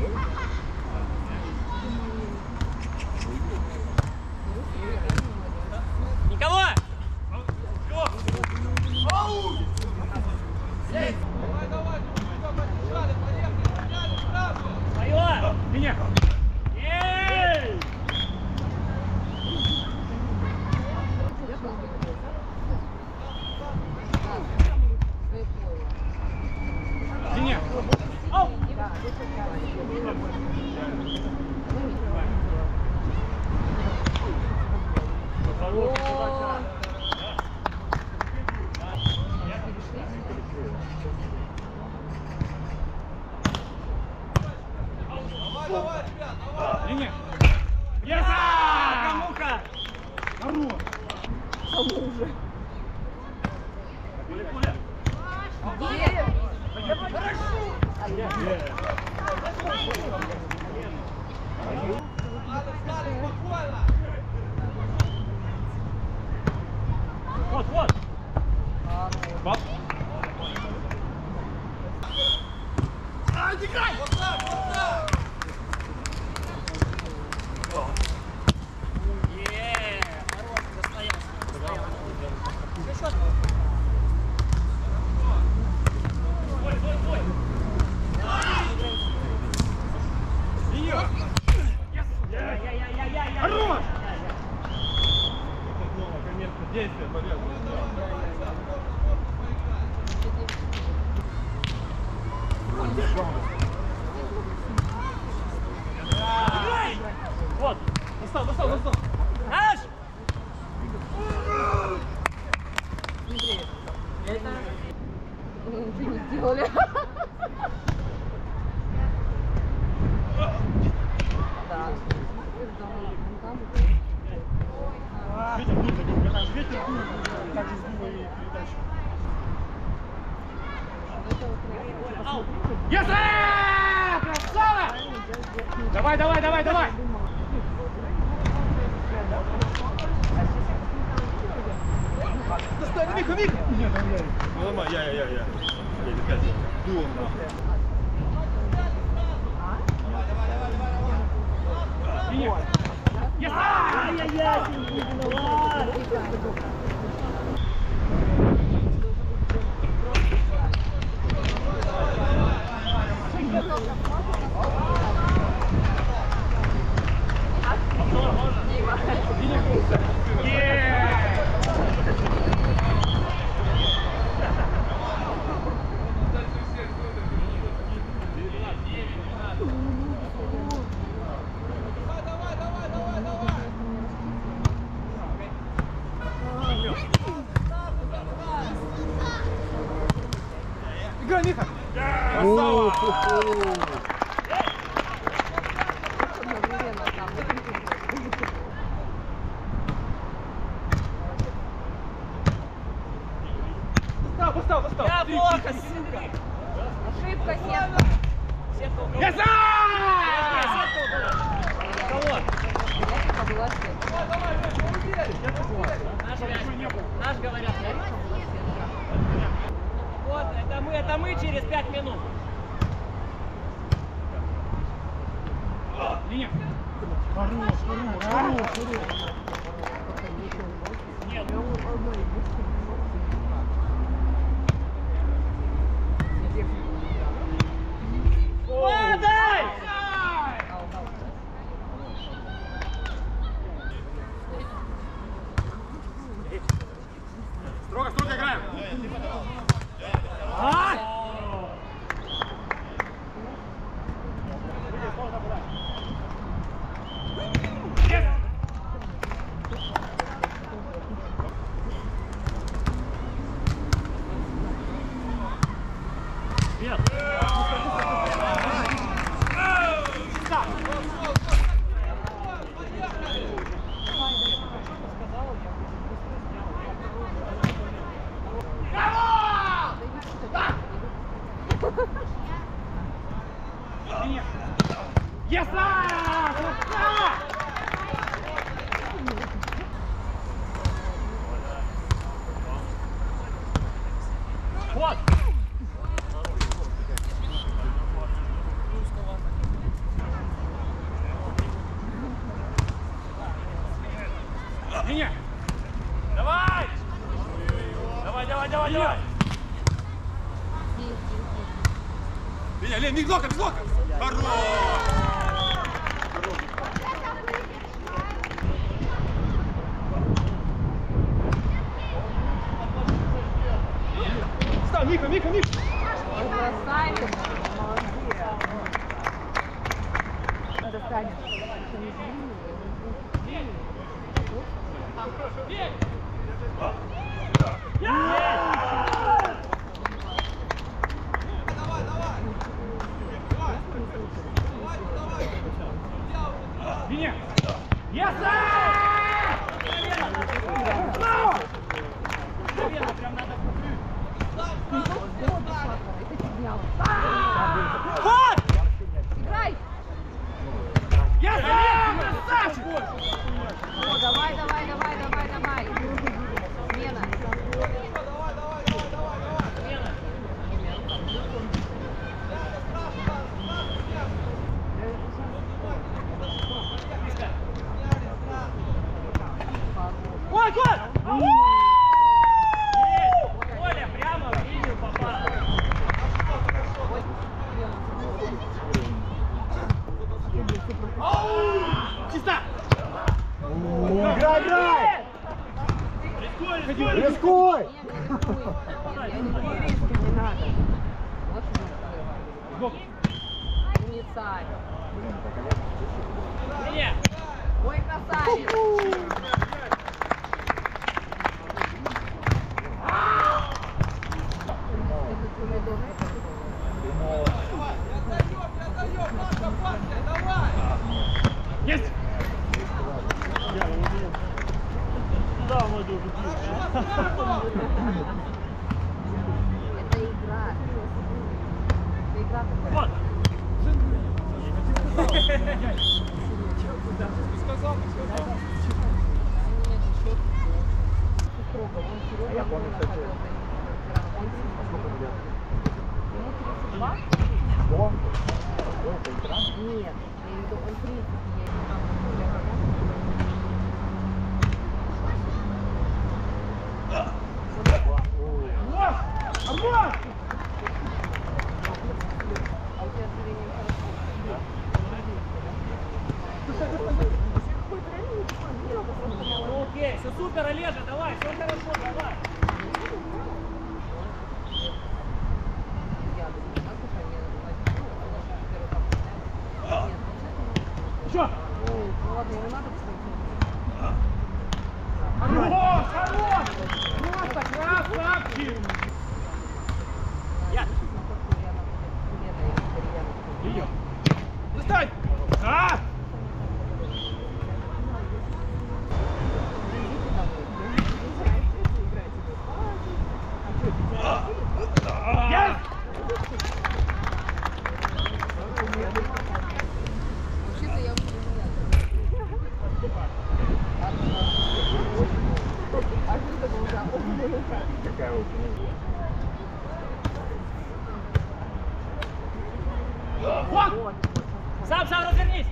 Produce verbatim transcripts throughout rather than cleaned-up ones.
Никого! Твоё! Меня! Ей! Меня! Ау! Меня! Яса! Кому-ка! Хорош! Кому уже? Пуля, пуля! Вот, вот! Баб! Е, хорош, достоялся, достоялся. Еще счет. Ой, ой, ой. Ее! Я-я-я-я-я-я. Хорош! Действие, порядок. Играй! Вот. Достал, достал, достал. Аж! Ты не сделали. Да. Ветер будет, ветер будет, так же сдуло и передачу. Ау! Если! Красава! Давай, давай, давай, давай! Достань, Миха, Миха! Нет, я. Ломай, я, я, я, я. Дулом, нахуй. Ай-яй-яй, не виноват! Играй, Миха! Достал, достал, достал! Я плохо, сука! Ошибка, сетка. Сетка у кого? Яса! Сетка у кого? У кого? Сетка была сетка. Наш мяч. Наш, говорят. Вот, это мы, это мы через пять минут. Линия! Хорош, хорош, хорош, хорош! Нет. Падай! Строго, строго играем! А! Нет. Яса! Красава! Вот. Меня! Давай! Давай, давай, давай, давай! Меня, Лен, не блока, не блока! Хорош! Встань, Миха, Миха, Миха! Красавец. Молодец. Надо встать. Меня! Yes! Прям надо. Вот! Играй! Я красавчик! О, давай, давай, давай, давай, давай. Смена. Ой, гол! Коля, прямо в линию попал. Чисто! Играй, играй! Рискуй, рискуй! Рискуй! Я не буду риски, не надо. Вот что я умница. Нет! Ой, красавец. Есть! Да, молодежь, Это игра. Это игра такая. Вот! сказал, сказал. Я помню, кстати. Ему тридцать два? Что? Ой, это экран? Нет, я имею в виду, он тридцать. Вот! Амбар! А у тебя зрение хорошо? Ну окей, все супер, Олежа, давай, все хорошо, давай. Что? Ну ладно, ему надо посмотреть. Хорош! Хорош! Просто красавчик! Я! Ее! Достань! А! Yes! Вообще-то я уже не знаю. А что это было за Какая вот? Вот! Сам, сам развернись!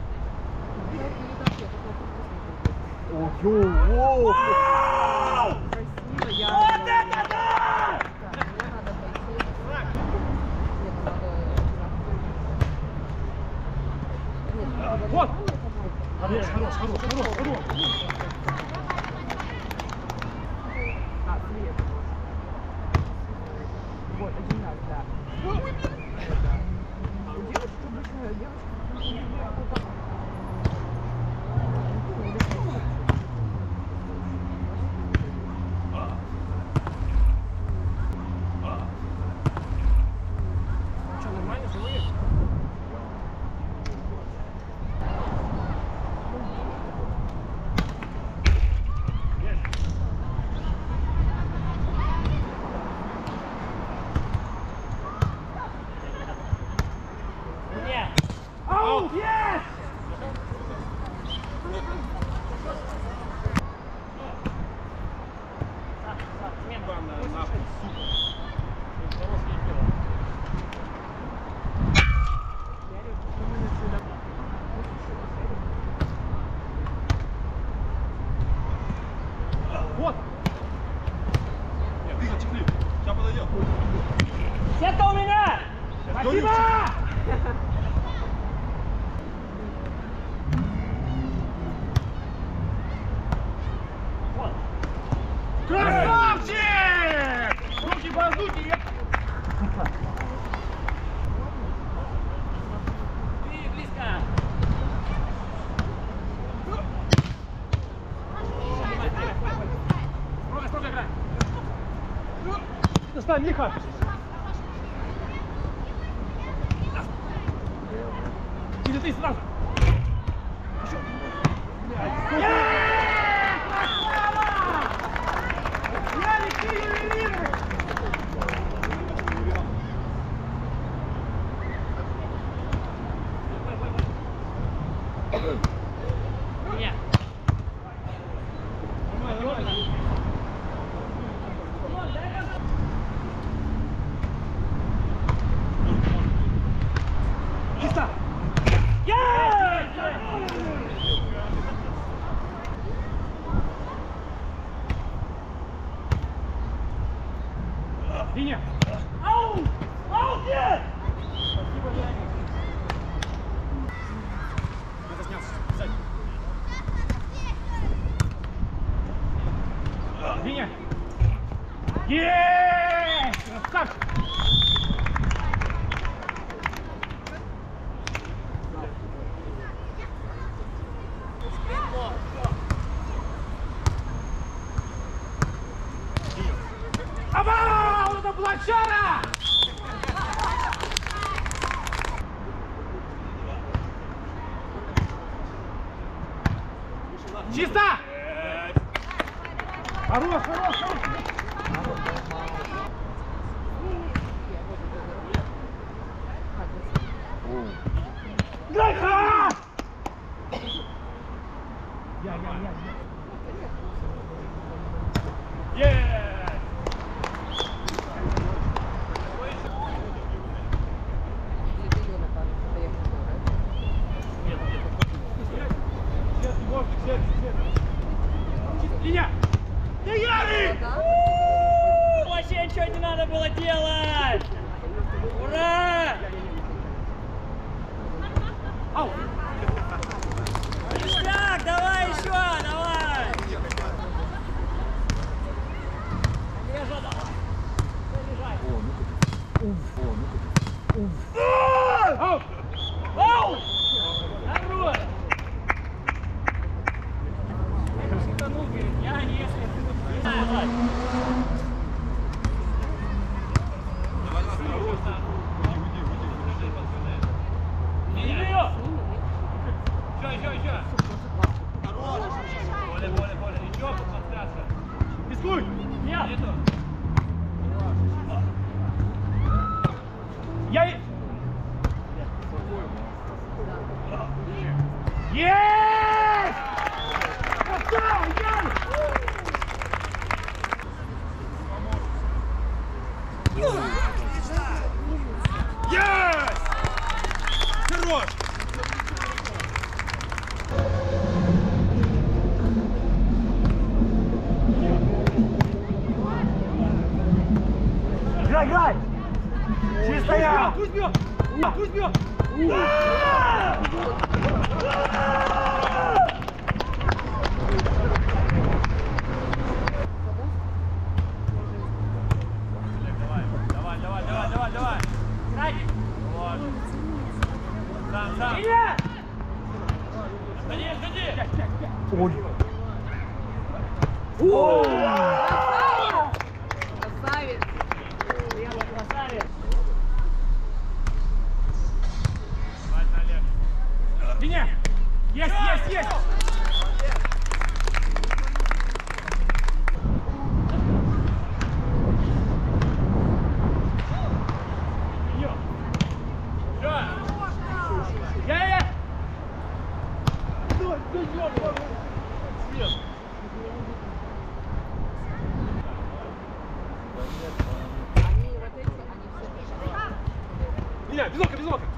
Ого! Вау! Красиво, я... Вот это да! Так, мне надо пойти. Мне надо... Нет, Вот! Хорош, хорош, хорош, хорош, хорош! А, свет. Вот, один раз, да. У девочки обычно, девочка... Что, нормально, живые? Спасибо! Красавчик! Руки базуки! Ты близко. Строго, строго играй! Достань, лихо! Или ты сразу! Нет. Чисто! Линия! Ау! Ау, нет! Спасибо, Леонид. Надо сняться. Сзади. Линия! Есть! Красавчик! Аба! Вот это блокчара! Чисто! Хорош, хорош, хорош! Грайха! Я, я, я, я. Есть! Линия! Ты Ярик! Вообще ничего не надо было делать! Ура! Ау! Ништяк, давай еще, давай! Лежа, давай! Заряжай! Ау! Ау! Народ! Я шутанул, говорит, я не если ты тут... Давай! Еще, еще, еще! Хорош! Поле, поле, поле! Еще подстряска! Рискуй! Нет! Нету! Я... Есть! Красава, Ярик! Есть! Хорош! Играй, играй! Чистая! Пусть бьет! Пусть бьет! Давай, давай, давай, давай, давай! Ради! Вот! Сам, сам! Илья! Ходи, ходи! Ой. О! Красавец! Красавец! Линия! Есть, есть, есть! Я-я-я! Они вот эти, они все. Линия, без окна, без окна!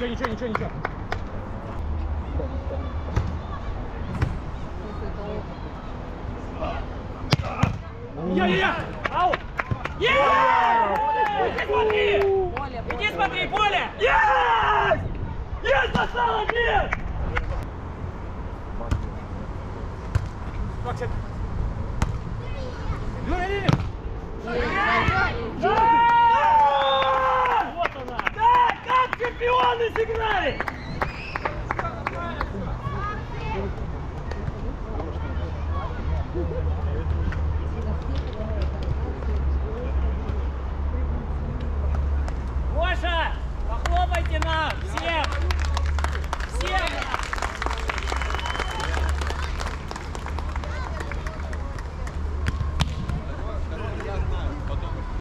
ничего, ничего, ничего, ничего. Я-я-я! Ау! Есть! Иди смотри! Поле, Иди поле. смотри, поле! Есть! Есть, достал один! Максим! Юрий, Юрий! Да! Вот она! Да, как чемпионы сыграли! Гоша, похлопайте нам!